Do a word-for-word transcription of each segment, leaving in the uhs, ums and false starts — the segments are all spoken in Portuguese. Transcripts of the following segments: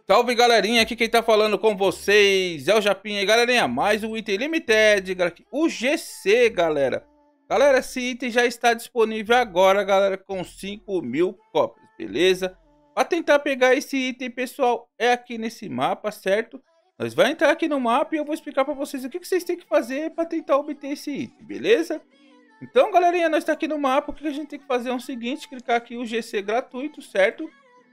Salve, galerinha, aqui quem tá falando com vocês é o Japinha. E galerinha, mais um item limited, o G C, galera. Galera, esse item já está disponível agora, galera, com cinco mil cópias, beleza? Para tentar pegar esse item, pessoal, é aqui nesse mapa, certo? Nós vamos entrar aqui no mapa e eu vou explicar para vocês o que, que vocês têm que fazer para tentar obter esse item, beleza? Então, galerinha, nós está aqui no mapa, o que a gente tem que fazer é o seguinte, clicar aqui o G C gratuito, certo?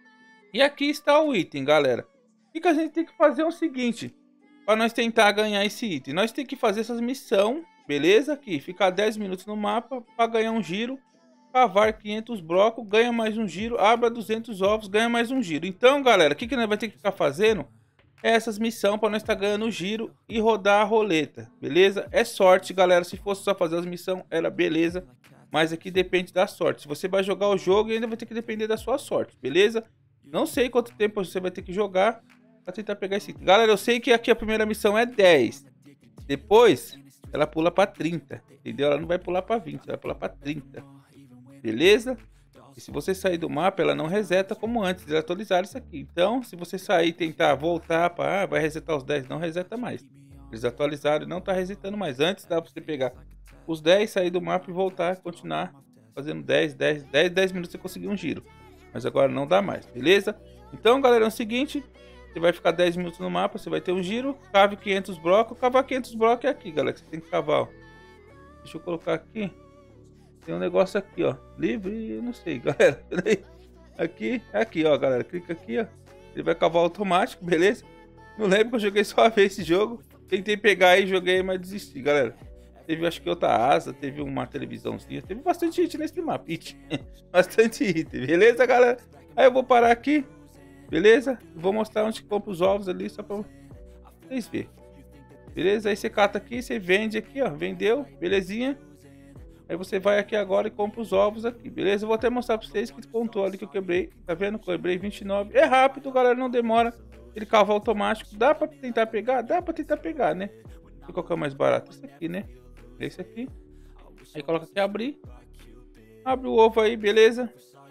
E aqui está o item, galera. O que a gente tem que fazer é o seguinte, para nós tentar ganhar esse item. Nós temos que fazer essas missões, beleza? Aqui, ficar dez minutos no mapa para ganhar um giro. Cavar quinhentos blocos, ganha mais um giro. Abra duzentos ovos, ganha mais um giro. Então, galera, o que, que nós vamos ter que ficar fazendo? É essas missões para nós estar ganhando giro e rodar a roleta, beleza? É sorte, galera. Se fosse só fazer as missões, era beleza. Mas aqui depende da sorte. Se você vai jogar o jogo, ainda vai ter que depender da sua sorte, beleza? Não sei quanto tempo você vai ter que jogar para tentar pegar esse item. Galera, eu sei que aqui a primeira missão é dez. Depois, ela pula para trinta. Entendeu? Ela não vai pular para vinte, ela vai pular para trinta. Beleza? E se você sair do mapa, ela não reseta como antes. Eles atualizaram isso aqui. Então, se você sair e tentar voltar para... Ah, vai resetar os dez. Não reseta mais. Eles atualizaram e não tá resetando mais. Antes dá para você pegar os dez, sair do mapa e voltar. Continuar fazendo dez, dez, dez, dez minutos você conseguir um giro. Mas agora não dá mais, beleza? Então, galera, é o seguinte... Você vai ficar dez minutos no mapa, você vai ter um giro, cave quinhentos blocos. Cavar quinhentos blocos é aqui, galera, que você tem que cavar, ó. Deixa eu colocar aqui. Tem um negócio aqui, ó. Livre, eu não sei, galera. Aqui, aqui, ó, galera. Clica aqui, ó. Ele vai cavar automático, beleza? Não lembro que eu joguei só uma vez esse jogo. Tentei pegar aí, joguei, mas desisti, galera. Teve, acho que outra asa, teve uma televisãozinha. Teve bastante hit nesse mapa. Hit. Bastante hit, beleza, galera? Aí eu vou parar aqui. Beleza? Vou mostrar onde compra os ovos ali, só pra vocês verem. Beleza? Aí você cata aqui, você vende aqui, ó. Vendeu, belezinha. Aí você vai aqui agora e compra os ovos aqui, beleza? Eu vou até mostrar pra vocês que contou ali que eu quebrei. Tá vendo? Quebrei vinte e nove. É rápido, galera, não demora. Ele cava automático. Dá pra tentar pegar? Dá pra tentar pegar, né? E qual que é o mais barato? Esse aqui, né? Esse aqui. Aí coloca aqui abrir. Abre o ovo aí, beleza?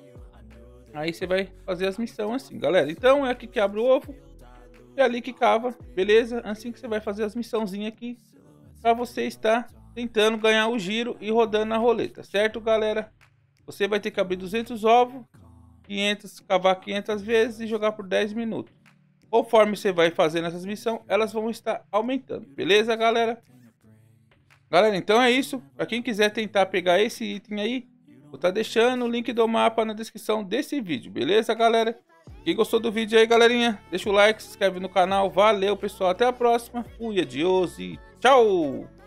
Aí você vai fazer as missões assim, galera. Então é aqui que abre o ovo. É ali que cava, beleza? Assim que você vai fazer as missãozinhas aqui. Pra você estar tentando ganhar o giro e rodando na roleta, certo, galera? Você vai ter que abrir duzentos ovos. quinhentos, cavar quinhentas vezes e jogar por dez minutos. Conforme você vai fazendo essas missões, elas vão estar aumentando, beleza, galera? Galera, então é isso. Pra quem quiser tentar pegar esse item aí, vou estar deixando o link do mapa na descrição desse vídeo, beleza, galera? Quem gostou do vídeo aí, galerinha, deixa o like, se inscreve no canal. Valeu, pessoal. Até a próxima. Fui, adiós e tchau!